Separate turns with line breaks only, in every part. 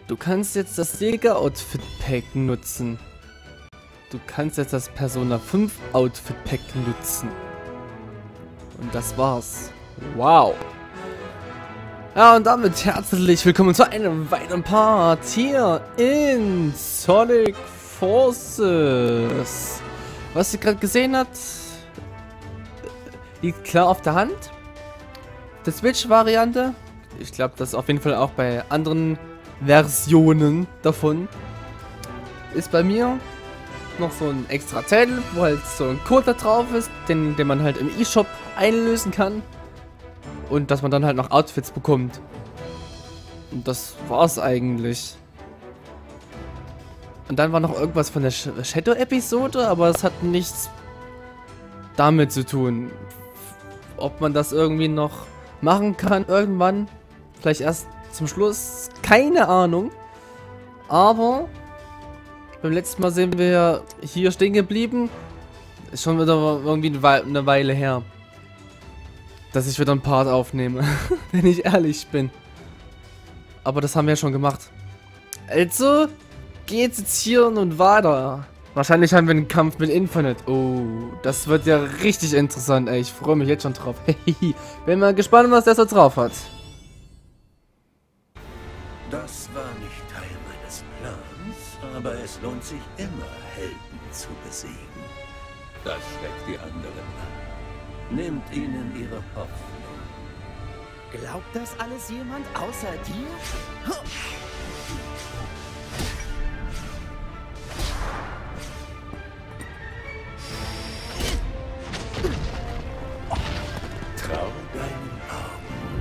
Du kannst jetzt das Jäger-Outfit-Pack nutzen. Du kannst jetzt das Persona 5 Outfit-Pack nutzen. Und das war's. Wow. Ja, und damit herzlich willkommen zu einem weiteren Part hier in Sonic Forces. Was ihr gerade gesehen habt, liegt klar auf der Hand. Die Switch-Variante. Ich glaube, das ist auf jeden Fall auch bei anderen Versionen davon. Ist bei mir noch so ein extra Zettel, wo halt so ein Code da drauf ist, den man halt im eShop einlösen kann. Und dass man dann halt noch Outfits bekommt. Und das war's eigentlich. Und dann war noch irgendwas von der Shadow-Episode, aber es hat nichts damit zu tun. Ob man das irgendwie noch machen kann irgendwann. Vielleicht erst zum Schluss. Keine Ahnung. Aber beim letzten Mal sind wir hier stehen geblieben. Ist schon wieder irgendwie eine Weile her, dass ich wieder einen Part aufnehme. Wenn ich ehrlich bin. Aber das haben wir ja schon gemacht. Also geht's jetzt hier nun weiter. Wahrscheinlich haben wir einen Kampf mit Infinite. Oh, das wird ja richtig interessant, ey. Ich freue mich jetzt schon drauf. Bin mal gespannt, was der so drauf hat.
Das war nicht Teil meines Plans, aber es lohnt sich immer, Helden zu besiegen. Das schreckt die anderen ab. Nimmt ihnen ihre Hoffnung.
Glaubt das alles jemand außer dir?
Trau deinen Augen.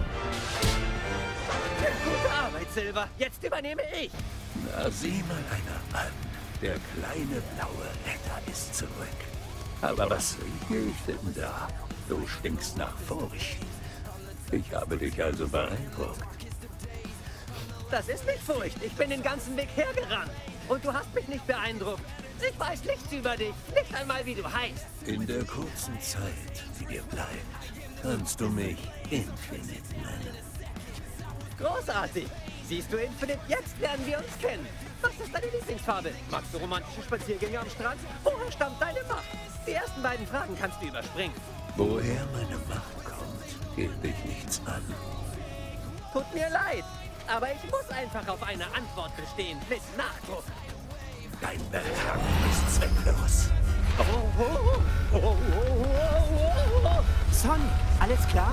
Gute Arbeit, Silver. Jetzt übernehme ich.
Na, sieh mal einer an. Der kleine blaue Retter ist zurück. Aber was rieche ich denn da? Du stinkst nach Furcht. Ich habe dich also beeindruckt.
Das ist nicht Furcht. Ich bin den ganzen Weg hergerannt. Und du hast mich nicht beeindruckt. Ich weiß nichts über dich. Nicht einmal, wie du heißt.
In der kurzen Zeit, die dir bleibt, kannst du mich Infinite nennen.
Großartig. Siehst du, Infinite, jetzt lernen wir uns kennen. Was ist deine Lieblingsfarbe? Magst du romantische Spaziergänge am Strand? Woher stammt deine Macht? Die ersten beiden Fragen kannst du überspringen.
Woher meine Macht kommt, geht dich nichts an.
Tut mir leid, aber ich muss einfach auf eine Antwort bestehen, mit Nachdruck.
Dein Belang ist zwecklos.
Sonic, alles klar?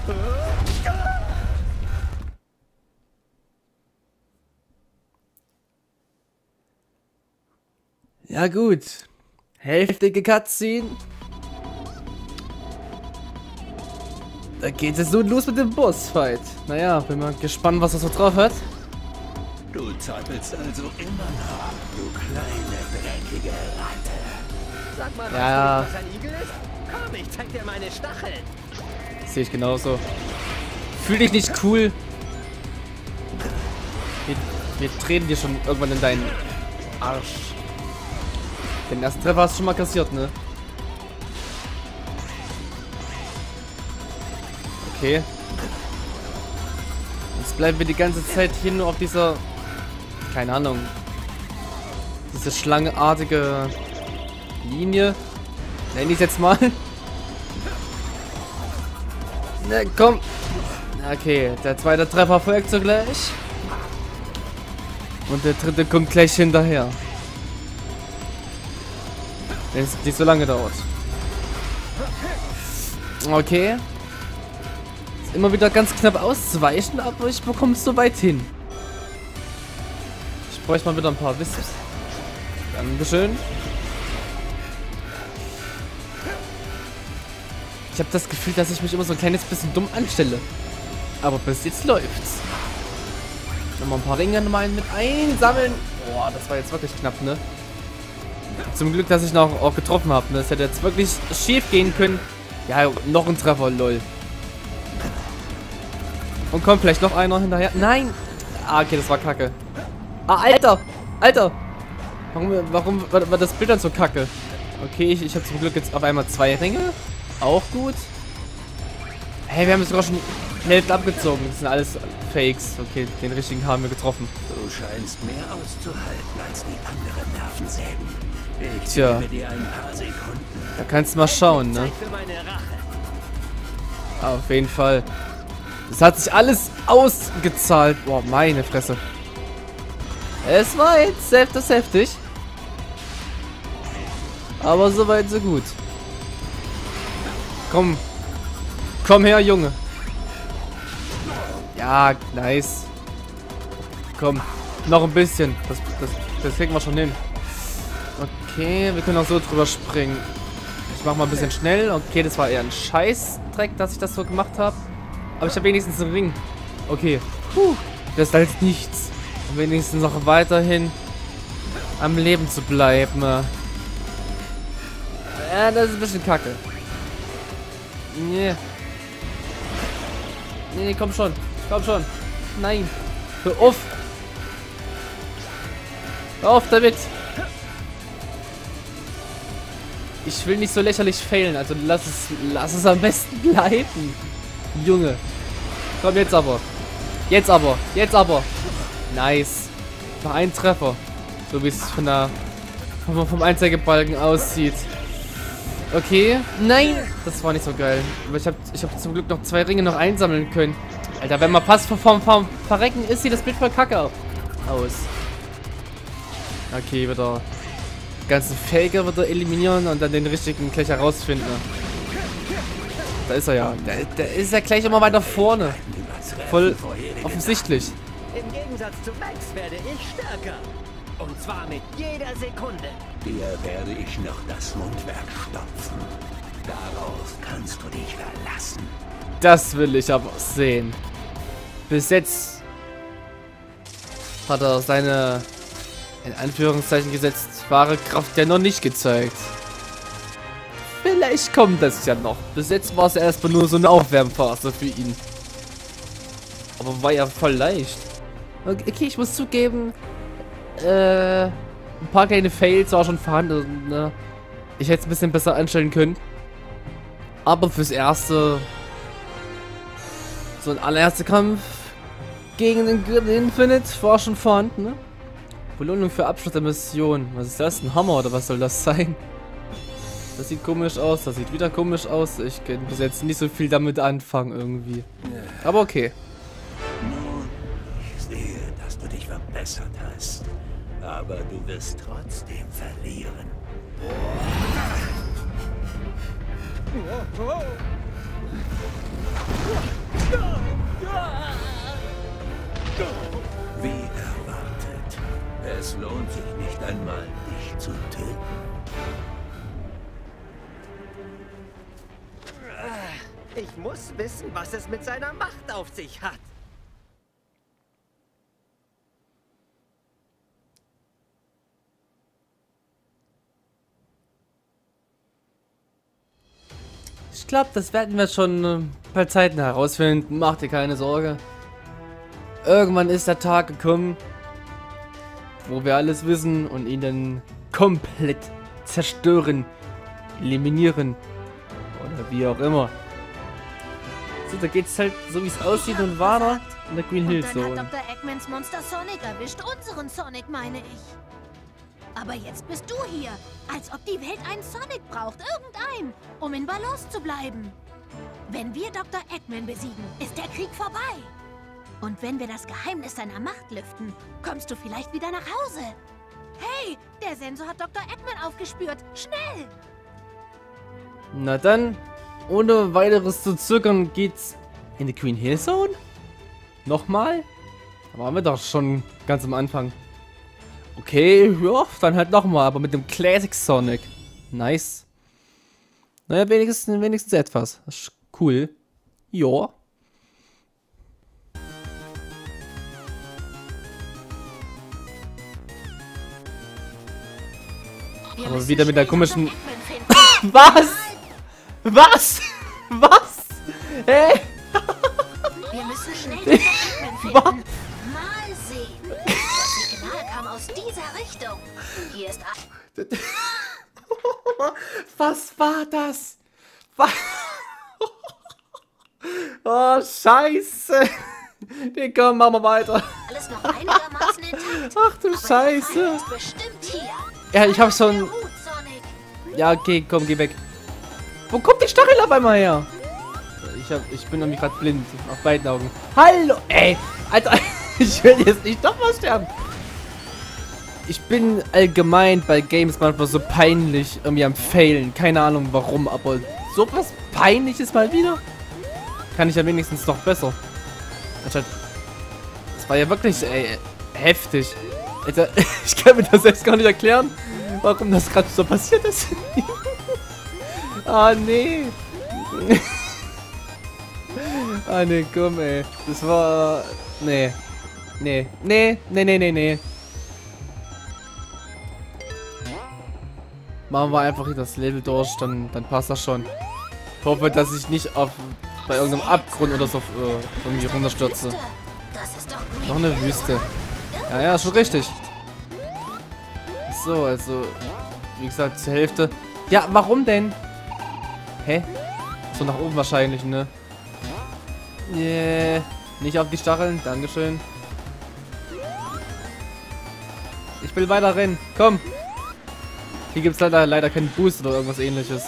Ja gut. Heftige Cutscene. Da geht es nun los mit dem Bossfight. Naja, bin mal gespannt, was er so drauf hat.
Du zappelst also immer noch, du kleine, dreckige Ratte.
Sag mal,
Ja.
weißt du, was ein Igel ist? Komm, ich zeig dir meine Stacheln.
Sehe ich genauso. Fühl dich nicht cool. Wir treten dir schon irgendwann in deinen Arsch. Den ersten Treffer hast du schon mal kassiert, ne? Okay. Jetzt bleiben wir die ganze Zeit hier nur auf dieser... Keine Ahnung. Diese schlangenartige Linie. Nenn ich jetzt mal. Na komm. Okay, der zweite Treffer folgt sogleich. Und der dritte kommt gleich hinterher. Wenn es nicht so lange dauert. Okay. Ist immer wieder ganz knapp auszuweichen, aber ich bekomme es so weit hin. Ich bräuchte mal wieder ein paar Wisps. Dankeschön. Ich habe das Gefühl, dass ich mich immer so ein kleines bisschen dumm anstelle. Aber bis jetzt läuft's. Nochmal ein paar Ringe mit einsammeln. Boah, das war jetzt wirklich knapp, ne? Zum Glück, dass ich noch auch getroffen habe. Ne? Das hätte jetzt wirklich schief gehen können. Ja, noch ein Treffer, lol. Und kommt vielleicht noch einer hinterher. Nein! Ah, okay, das war kacke. Ah, Alter! Alter! Warum war das Bild dann so kacke? Okay, ich habe zum Glück jetzt auf einmal 2 Ringe. Auch gut. Hey, wir haben sogar schon Hälfte abgezogen. Das sind alles Fakes. Okay, den richtigen haben wir getroffen.
Du scheinst mehr auszuhalten als die anderen Nervensägen. Ich
Tja.
gebe dir ein paar Sekunden.
Da kannst du mal schauen, ne?
Zeit für meine Rache.
Auf jeden Fall. Das hat sich alles ausgezahlt. Boah, meine Fresse. Es war jetzt das heftig. Aber soweit so gut. Komm. Komm her, Junge. Ja, nice. Komm. Noch ein bisschen. Das kriegen wir schon hin. Okay, wir können auch so drüber springen. Ich mach mal ein bisschen schnell. Okay, das war eher ein Scheißdreck, dass ich das so gemacht habe. Aber ich habe wenigstens einen Ring. Okay. Puh. Das ist halt nichts. Um wenigstens noch weiterhin am Leben zu bleiben. Ja, das ist ein bisschen kacke. Nee. Nee, komm schon. Komm schon. Nein. Hör auf. Hör auf damit. Ich will nicht so lächerlich failen, also lass es am besten bleiben. Junge. Komm, jetzt aber. Jetzt aber. Jetzt aber. Nice. Noch ein Treffer. So wie es vom Einzeigebalken aussieht. Okay. Nein. Das war nicht so geil. Aber ich hab zum Glück noch 2 Ringe noch einsammeln können. Alter, wenn man passt vom Verrecken ist, sieht das Bild voll kacke aus. Okay, wieder ganzen Faker wieder eliminieren und dann den richtigen gleich herausfinden. Da ist er ja. Der ist ja gleich immer weiter vorne. Voll offensichtlich.
Im Gegensatz zu Max werde ich stärker. Und zwar mit jeder Sekunde.
Dir werde ich noch das Mundwerk stopfen. Darauf kannst du dich verlassen.
Das will ich aber sehen. Bis jetzt hat er seine, in Anführungszeichen gesetzt, wahre Kraft ja noch nicht gezeigt. Vielleicht kommt das ja noch. Bis jetzt war es ja erstmal nur so eine Aufwärmphase für ihn. Aber war ja voll leicht. Okay, ich muss zugeben, ein paar kleine Fails war schon vorhanden. Ne? Ich hätte es ein bisschen besser anstellen können. Aber fürs Erste, so ein allererster Kampf gegen den Good Infinite war schon vorhanden, ne? Belohnung für Abschluss der Mission. Was ist das? Ein Hammer oder was soll das sein? Das sieht komisch aus, das sieht wieder komisch aus. Ich kann bis jetzt nicht so viel damit anfangen irgendwie. Aber okay.
Nun, ich sehe, dass du dich verbessert hast. Aber du wirst trotzdem verlieren. Wie erwartet. Es lohnt sich nicht einmal, dich zu töten.
Ich muss wissen, was es mit seiner Macht auf sich hat.
Ich glaube, das werden wir schon bei Zeiten herausfinden. Mach dir keine Sorge. Irgendwann ist der Tag gekommen, wo wir alles wissen und ihn dann komplett zerstören, eliminieren oder wie auch immer. So, da geht's halt so wie es aussieht und weiter in der Green Hill Zone.
Und dann hat Dr. Eggmans Monster Sonic erwischt, unseren Sonic meine ich. Aber jetzt bist du hier, als ob die Welt einen Sonic braucht, irgendeinen, um in Balance zu bleiben. Wenn wir Dr. Eggman besiegen, ist der Krieg vorbei. Und wenn wir das Geheimnis seiner Macht lüften, kommst du vielleicht wieder nach Hause. Hey, der Sensor hat Dr. Eggman aufgespürt. Schnell!
Na dann, ohne weiteres zu zögern, geht's in die Green Hill Zone? Nochmal? Da waren wir doch schon ganz am Anfang. Okay, ja, dann halt nochmal, aber mit dem Classic Sonic. Nice. Naja, wenigstens etwas. Das ist cool. Ja. Aber wieder mit der komischen... Was? Was? Was? Hey?
Wir müssen schnell Dr. Eggman finden. Mal sehen. Das Signal kam aus dieser Richtung. Hier ist...
Was war das? Was? Oh, scheiße. Nee, komm, machen wir weiter.
Alles noch einigermaßen intakt.
Ach du
Aber
Scheiße.
der Feind ist bestimmt hier.
Ja, ich hab schon...
Gut, Sonic.
Ja, okay, komm, geh weg. Wo kommt die Stachel auf einmal her? Ich bin irgendwie gerade blind. Auf beiden Augen. Hallo, ey. Alter, ich will jetzt nicht doch mal sterben. Ich bin allgemein bei Games manchmal so peinlich irgendwie am Failen. Keine Ahnung warum, aber sowas Peinliches mal wieder. Kann ich ja wenigstens noch besser. Anstatt... Das war ja wirklich, ey, heftig. Alter, ich kann mir das selbst gar nicht erklären, warum das gerade so passiert ist. Ah, nee. Ah, nee, komm, ey. Das war... Nee. Nee. Nee. Nee, nee, nee, nee. Machen wir einfach hier das Level durch, dann passt das schon. Ich hoffe, dass ich nicht bei irgendeinem Abgrund oder so irgendwie runterstürze.
Das ist doch
Noch eine Wüste. Ja, ja, schon richtig. So, also, wie gesagt, zur Hälfte. Ja, warum denn? Hä? So nach oben wahrscheinlich, ne? Nee, nicht auf die Stacheln. Dankeschön. Ich will weiter rennen. Komm. Hier gibt es leider keinen Boost oder irgendwas ähnliches.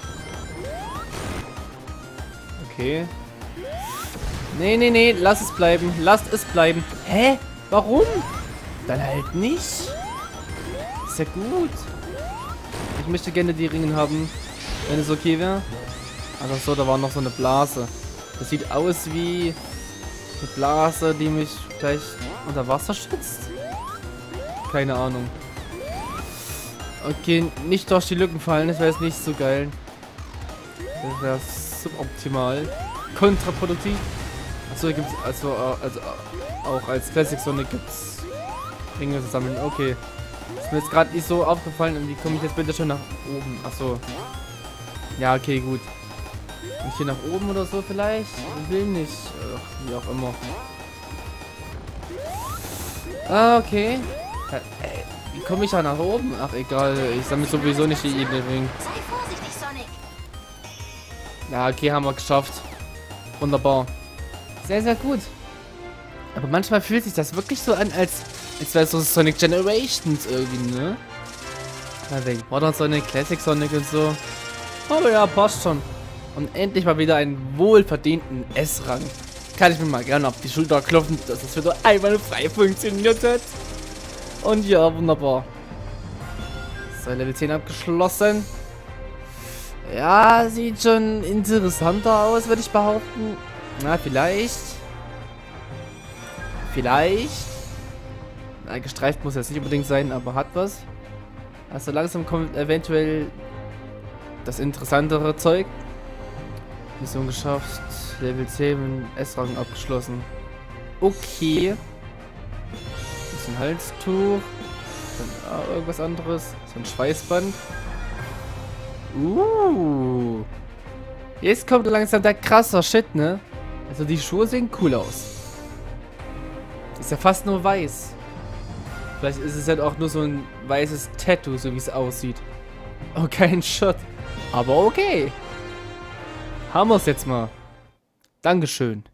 Okay. Nee, nee, nee. Lass es bleiben. Lasst es bleiben. Hä? Warum? Dann halt nicht. Ist ja gut. Ich möchte gerne die Ringe haben. Wenn es okay wäre. Ach so, da war noch so eine Blase. Das sieht aus wie eine Blase, die mich gleich unter Wasser schützt. Keine Ahnung. Okay, nicht durch die Lücken fallen, das wäre jetzt nicht so geil. Das wäre suboptimal. Kontraproduktiv. Achso, hier gibt es also auch als Classic Sonic gibt es Ringe zu sammeln. Okay. Ist mir jetzt gerade nicht so aufgefallen und wie komme ich jetzt bitte schon nach oben? Achso. Ja, okay, gut. Und hier nach oben oder so vielleicht? Ich will nicht. Ach, wie auch immer. Ah, okay. Wie komme ich da nach oben? Ach, egal. Ich sammle sowieso nicht die Ebene.
Sei vorsichtig, Sonic.
Ja, okay, haben wir geschafft. Wunderbar. Sehr, sehr gut. Aber manchmal fühlt sich das wirklich so an, als wäre es so Sonic Generations irgendwie, ne? Na, wegen Modern Sonic, Classic Sonic und so. Aber ja, passt schon. Und endlich mal wieder einen wohlverdienten S-Rang. Kann ich mir mal gerne auf die Schulter klopfen, dass es wieder einmal frei funktioniert hat. Und ja, wunderbar. So, Level 10 abgeschlossen. Ja, sieht schon interessanter aus, würde ich behaupten. Na, vielleicht. Vielleicht. Na, gestreift muss jetzt nicht unbedingt sein, aber hat was. Also langsam kommt eventuell das interessantere Zeug. Mission geschafft. Level 10 mit S-Rang abgeschlossen. Okay. Ein Halstuch. Dann irgendwas anderes. So ein Schweißband. Jetzt kommt langsam der krasser Shit, ne? Also die Schuhe sehen cool aus. Ist ja fast nur weiß. Vielleicht ist es halt auch nur so ein weißes Tattoo, so wie es aussieht. Oh, kein Shot. Aber okay. Haben wir es jetzt mal. Dankeschön.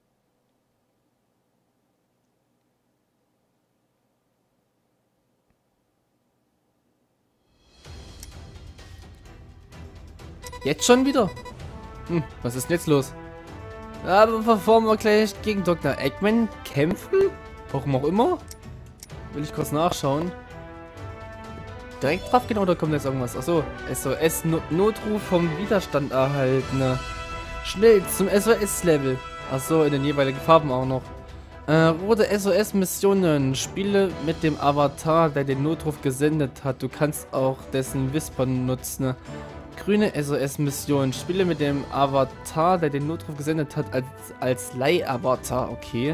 Jetzt schon wieder? Was ist denn jetzt los? Aber bevor wir gleich gegen Dr. Eggman kämpfen, warum auch immer, will ich kurz nachschauen. Direkt drauf gehen oder kommt jetzt irgendwas? Achso, SOS-Notruf vom Widerstand erhalten. Schnell zum SOS-Level. Achso, in den jeweiligen Farben auch noch. Rote SOS-Missionen. Spiele mit dem Avatar, der den Notruf gesendet hat. Du kannst auch dessen Whisper nutzen. Grüne SOS-Mission. Spiele mit dem Avatar, der den Notruf gesendet hat, als Leih-Avatar. Okay.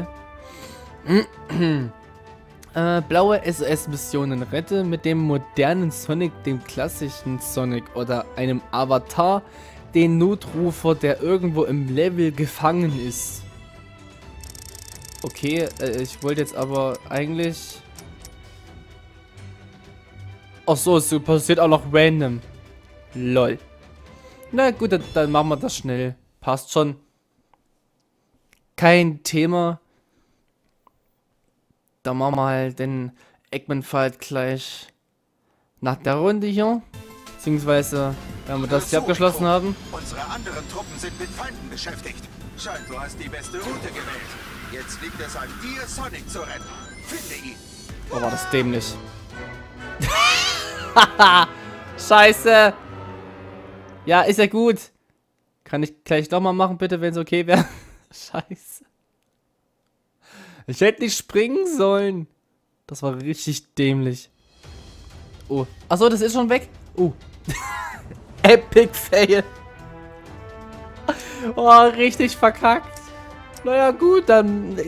Blaue SOS-Missionen. Rette mit dem modernen Sonic, dem klassischen Sonic oder einem Avatar den Notrufer, der irgendwo im Level gefangen ist. Okay, ich wollte jetzt aber eigentlich... Ach so, es passiert auch noch random. Lol. Na gut, dann machen wir das schnell. Passt schon. kein Thema. Dann machen wir halt den Eggman-Fight gleich nach der Runde hier. Beziehungsweise, wenn wir das hier abgeschlossen haben.
Unsere anderen Truppen sind mit Feinden beschäftigt. Scheint, du hast die beste Route gewählt. Jetzt liegt es an dir, Sonic zu retten. Finde ihn.
Oh, war das dämlich. Scheiße. Ja, ist ja gut. Kann ich gleich nochmal machen, bitte, wenn es okay wäre. Scheiße. Ich hätte nicht springen sollen. Das war richtig dämlich. Oh. Achso, das ist schon weg. Oh. Epic Fail. Oh, richtig verkackt. Naja, gut, dann...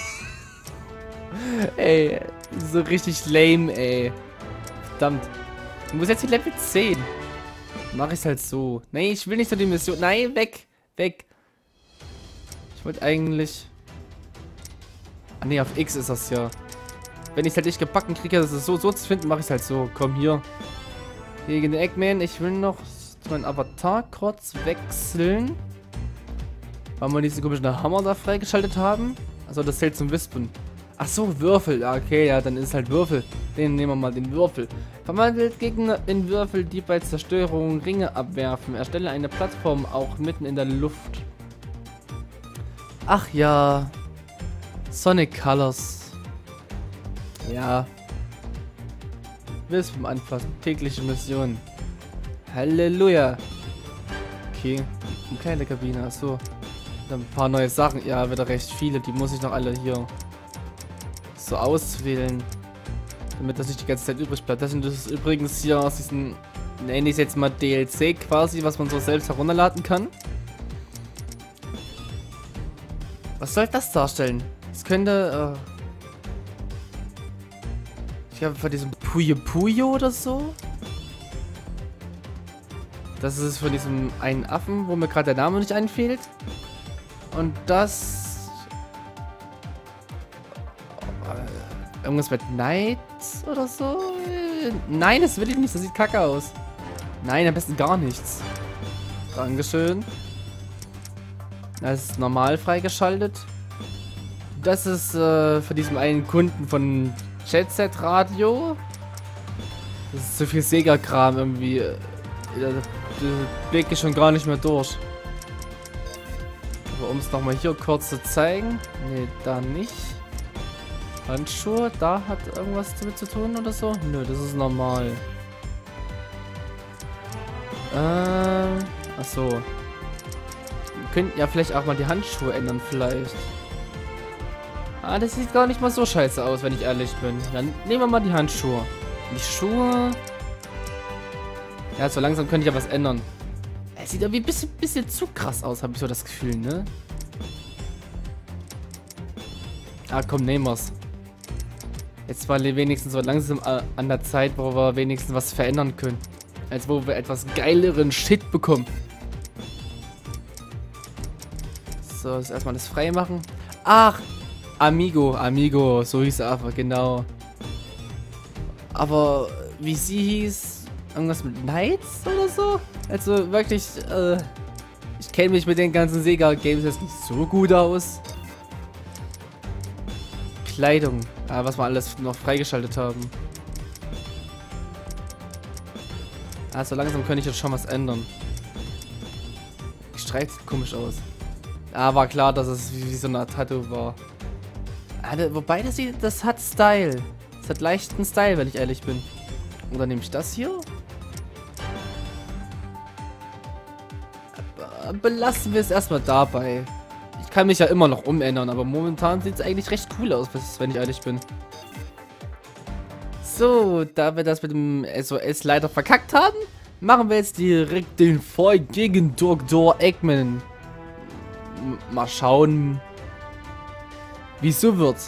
Ey, so richtig lame, ey. Verdammt. Ich muss jetzt hier Level 10. Mach ich's halt so. Nee, ich will nicht so die Mission. Nein, weg. Weg. Ich wollte eigentlich... Ah, nee, auf X ist das ja. Wenn ich es halt nicht gebacken kriege, das ist so zu finden, mache ich es halt so. Komm hier. Gegen den Eggman. Ich will noch meinen Avatar kurz wechseln. Weil wir diesen komischen Hammer da freigeschaltet haben. Also das zählt zum Wispen. Ach so, Würfel. Okay, ja, dann ist es halt Würfel. Den nehmen wir mal, den Würfel. Verwandelt Gegner in Würfel, die bei Zerstörung Ringe abwerfen. Erstelle eine Plattform auch mitten in der Luft. Ach ja. Sonic Colors. Ja. Wispen anfassen. Tägliche Mission. Halleluja. Okay. Eine kleine Kabine. Achso. Dann ein paar neue Sachen. Ja, wieder recht viele. Die muss ich noch alle hier so auswählen. Damit das nicht die ganze Zeit übrig bleibt. Das ist übrigens hier aus diesem, nenne ich es jetzt mal DLC quasi, was man so selbst herunterladen kann. Was soll das darstellen? Es könnte, ich glaube von diesem Puyo Puyo oder so. Das ist von diesem einen Affen, wo mir gerade der Name nicht einfällt. Und das... Irgendwas mit Nights oder so? Nein, das will ich nicht. Das sieht kacke aus. Nein, am besten gar nichts. Dankeschön. Das ist normal freigeschaltet. Das ist für diesen einen Kunden von Jet Set Radio. Das ist zu viel Sega-Kram irgendwie. Da blicke ich schon gar nicht mehr durch. Aber um es nochmal hier kurz zu zeigen. Ne, da nicht. Handschuhe, da hat irgendwas damit zu tun oder so? Nö, das ist normal. Achso. Wir könnten ja vielleicht auch mal die Handschuhe ändern, vielleicht. Ah, das sieht gar nicht mal so scheiße aus, wenn ich ehrlich bin. Dann nehmen wir mal die Handschuhe. Die Schuhe... Ja, so langsam könnte ich ja was ändern. Es sieht irgendwie ein bisschen zu krass aus, habe ich so das Gefühl, ne? Ah, komm, nehmen wir's. Jetzt war wenigstens so langsam an der Zeit, wo wir wenigstens was verändern können. Als wo wir etwas geileren Shit bekommen. So, jetzt erstmal das frei machen. Ach, Amigo, so hieß er aber, genau. Aber wie sie hieß, irgendwas mit Knights oder so? Also wirklich, ich kenne mich mit den ganzen Sega-Games jetzt nicht so gut aus. Kleidung, was wir alles noch freigeschaltet haben. So langsam könnte ich jetzt schon was ändern. Die Streit sieht komisch aus. War klar, dass es wie so eine Tattoo war. Wobei das hat Style. Das hat leichten Style, wenn ich ehrlich bin. Oder nehme ich das hier? Belassen wir es erstmal dabei. Ich kann mich ja immer noch umändern, aber momentan sieht es eigentlich recht cool aus, wenn ich ehrlich bin. So, da wir das mit dem SOS leider verkackt haben, machen wir jetzt direkt den Fight gegen Dr. Eggman. Mal schauen, wie es so wird.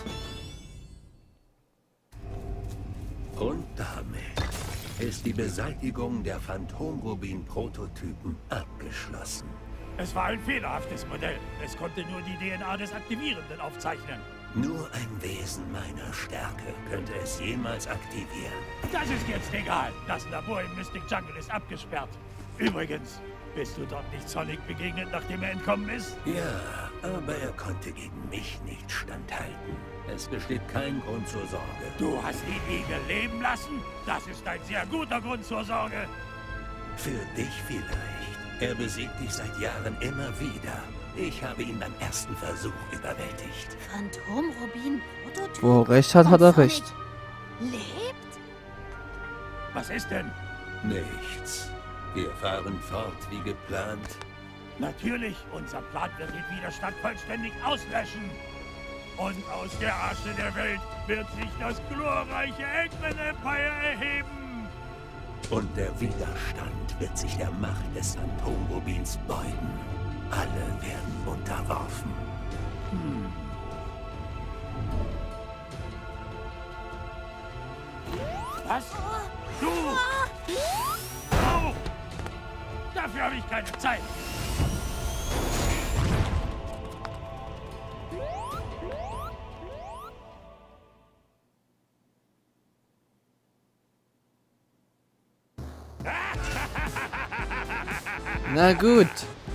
Und damit ist die Beseitigung der Phantom-Rubin-Prototypen abgeschlossen.
Es war ein fehlerhaftes Modell. Es konnte nur die DNA des Aktivierenden aufzeichnen.
Nur ein Wesen meiner Stärke könnte es jemals aktivieren.
Das ist jetzt egal. Das Labor im Mystic Jungle ist abgesperrt. Übrigens, bist du dort nicht Sonic begegnet, nachdem er entkommen ist?
Ja, aber er konnte gegen mich nicht standhalten. Es besteht kein Grund zur Sorge.
Du hast die Igel leben lassen? Das ist ein sehr guter Grund zur Sorge.
Für dich vielleicht. Er besiegt dich seit Jahren immer wieder. Ich habe ihn beim ersten Versuch überwältigt.
Phantom-Rubin, Prototyp.
Wo er recht hat, hat er recht.
Lebt?
Was ist denn?
Nichts. Wir fahren fort wie geplant.
Natürlich, unser Plan wird den Widerstand vollständig auslöschen. Und aus der Asche der Welt wird sich das glorreiche Eggman Empire erheben.
Und der Widerstand wird sich der Macht des Phantom-Rubins beugen. Alle werden unterworfen.
Was? Du! Oh! Dafür habe ich keine Zeit.
Na gut.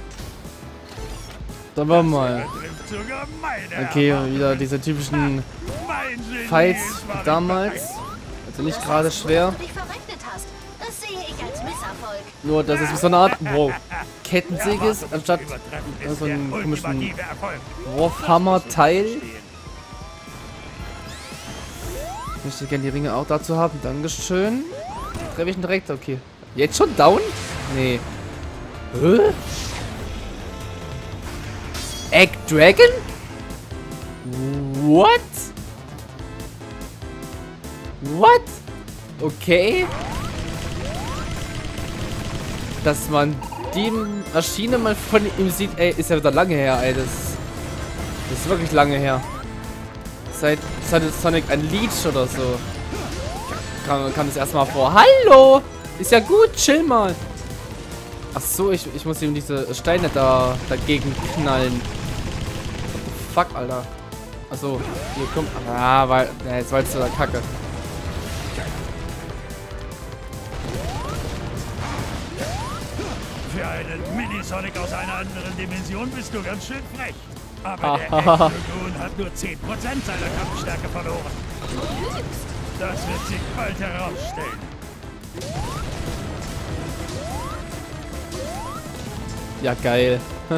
Dann wollen wir mal.
Betrifft sogar meine
Okay,
Erwartungen.
wieder diese typischen
Mein Genie
Fights
ist
wie damals. Also nicht gerade schwer.
Dass du dich verrechnet hast, das sehe ich als Misserfolg.
Nur, dass es wie so eine Art Kettensäge ist, anstatt
Übertreffen ist
so einen
der
komischen
ultimative Erfolg.
Wurfhammer-Teil. Ich möchte gerne die Ringe auch dazu haben. Dankeschön. Treffe ich ihn direkt? Okay. Jetzt schon down? Nee. Hä? Egg Dragon? What? What? Okay. Dass man die Maschine mal von ihm sieht, ey, ist ja wieder lange her, ey. Das ist wirklich lange her. Seit Sonic Unleashed oder so. Kam das erstmal vor. Hallo! Ist ja gut, chill mal. Ach so, ich muss ihm diese Steine dagegen knallen. What the fuck, Alter? Achso, hier kommt. Ah, weil. Ja, jetzt war jetzt so der Kacke.
Für einen Mini-Sonic aus einer anderen Dimension bist du ganz schön frech. Aber der Eggman hat nur 10% seiner Kampfstärke verloren. Das wird sich bald herausstellen.
Ja, geil.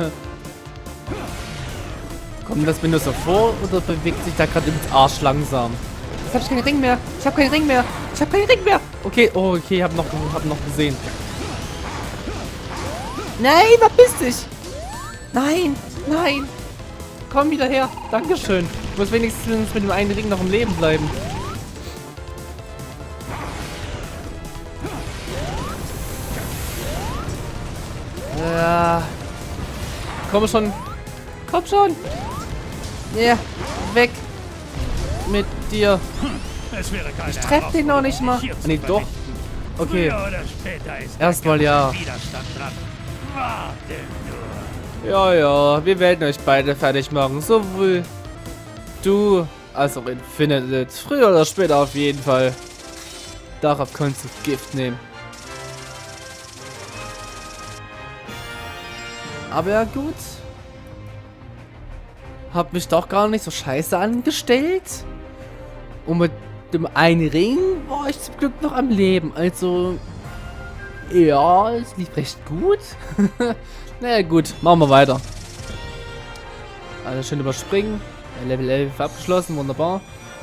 Kommt das mir nur so vor oder bewegt sich da gerade im Arsch langsam? Jetzt hab ich keinen Ring mehr. Ich hab keinen Ring mehr. Ich hab keinen Ring mehr. Okay, oh, okay, hab noch gesehen. Nein, verpiss dich. Nein, nein. Komm wieder her. Dankeschön. Ich muss wenigstens mit dem einen Ring noch im Leben bleiben. Ja. Komm schon. Komm schon. Ja, weg. Mit dir.
Es wäre keine
Ich treffe den noch nicht mal.
hier zu
Nee, doch.
vernichten.
Okay.
Früher oder später ist
Erstmal
der
ja.
ganze Widerstand dran. Warte nur.
Ja, ja. Wir werden euch beide fertig machen. Sowohl du als auch Infinite. Früher oder später auf jeden Fall. Darauf kannst du Gift nehmen. Aber ja, gut. Hab mich doch gar nicht so scheiße angestellt. Und mit dem einen Ring war ich zum Glück noch am Leben. Also, ja, es lief recht gut. Naja, gut, machen wir weiter. Alles schön überspringen. Level 11 abgeschlossen, wunderbar.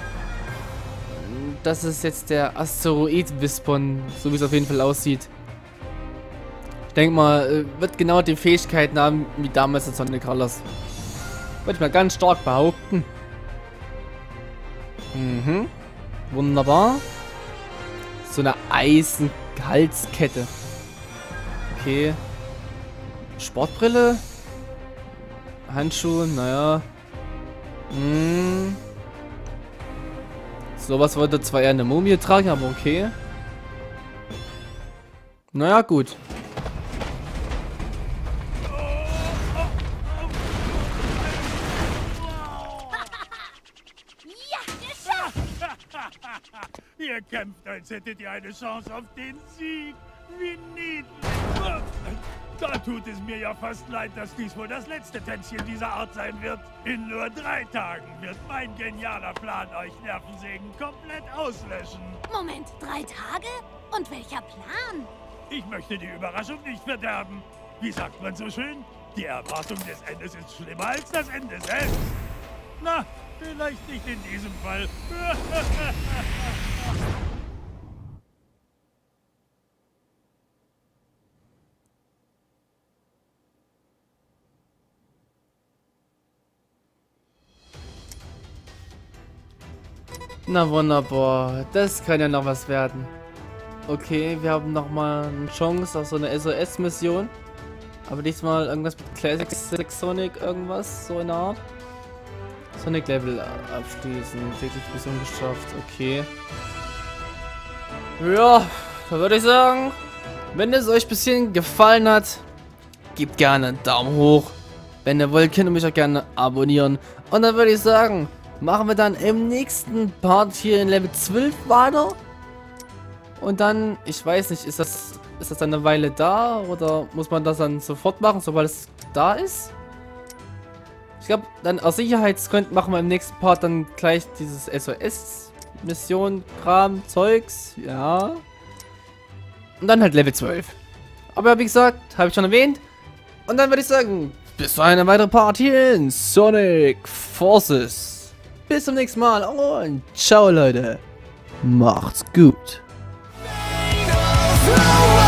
Das ist jetzt der Asteroid-Wispon, so wie es auf jeden Fall aussieht. Ich denke mal, wird genau die Fähigkeiten haben wie damals in Sonic Colors. Würde ich mal ganz stark behaupten. Mhm. Wunderbar. So eine Eisenhalskette. Okay. Sportbrille. Handschuhe, naja. Hm. Sowas wollte zwar eher eine Mumie tragen, aber okay. Naja, gut.
Ihr kämpft, als hättet ihr eine Chance auf den Sieg. Wie niedlich. Da tut es mir ja fast leid, dass dies wohl das letzte Tänzchen dieser Art sein wird. In nur 3 Tagen wird mein genialer Plan euch Nervensägen komplett auslöschen.
Moment, 3 Tage? Und welcher Plan?
Ich möchte die Überraschung nicht verderben. Wie sagt man so schön? Die Erwartung des Endes ist schlimmer als das Ende selbst. Na, vielleicht nicht in diesem Fall.
Na wunderbar, das kann ja noch was werden. Okay, wir haben nochmal eine Chance auf so eine SOS-Mission. Aber diesmal irgendwas mit Classic Sonic, irgendwas, so in der Art. Sonic Level abschließen, täglich Mission geschafft, okay. Ja, da würde ich sagen, wenn es euch ein bisschen gefallen hat, gebt gerne einen Daumen hoch. Wenn ihr wollt, könnt ihr mich auch gerne abonnieren. Und dann würde ich sagen, machen wir dann im nächsten Part hier in Level 12 weiter. Und dann, ich weiß nicht, ist das dann eine Weile da? Oder muss man das dann sofort machen, sobald es da ist? Ich glaube, dann aus Sicherheitsgründen machen wir im nächsten Part dann gleich dieses SOS-Mission, Kram, Zeugs, ja. Und dann halt Level 12. Aber wie gesagt, habe ich schon erwähnt. Und dann würde ich sagen, bis zu einer weiteren Part hier in Sonic Forces. Bis zum nächsten Mal und ciao Leute. Macht's gut.
Oh